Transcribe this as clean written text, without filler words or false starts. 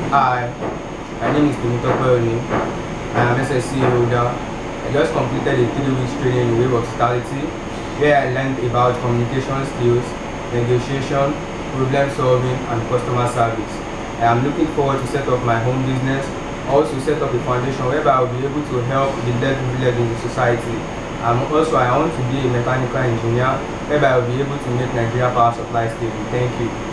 Hi, my name is Timothy Oni. I am SSC holder. I just completed a 3 week training in Wave of Hospitality where I learned about communication skills, negotiation, problem solving, and customer service. I am looking forward to set up my home business, also set up a foundation whereby I will be able to help the less privileged in the society. I want to be a mechanical engineer whereby I will be able to make Nigeria power supply stable. Thank you.